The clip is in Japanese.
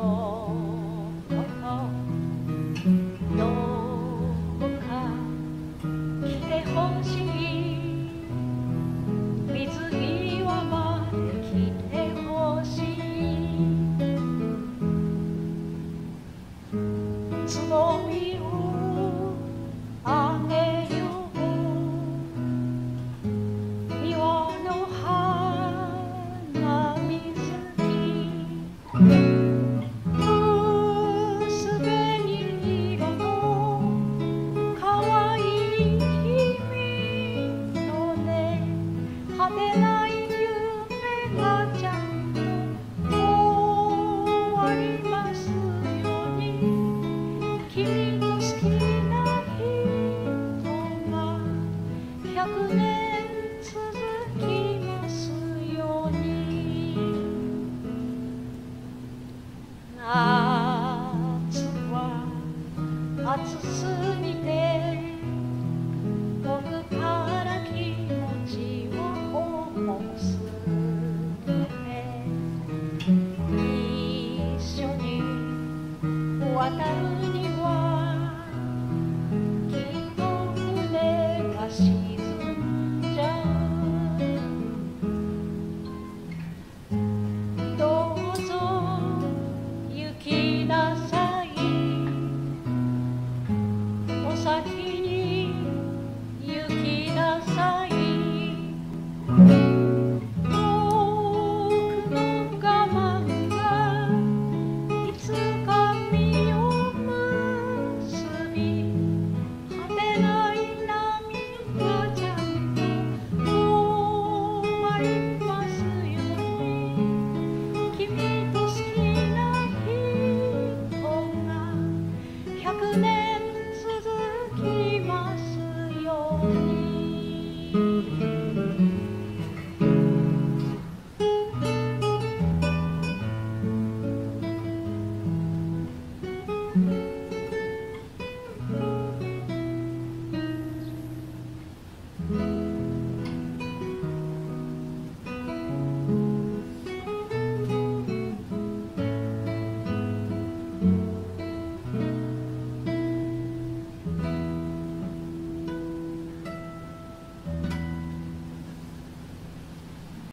どこか来てほしい水際まで来てほしいつぼみをあげよう庭の花水木果てない夢がちゃんと終わりますように君の好きな人が100年続きますように夏は暑すぎて僕から気持ちを重すぎて一緒に渡るにはきっと船が沈んじゃうどうぞ行きなさい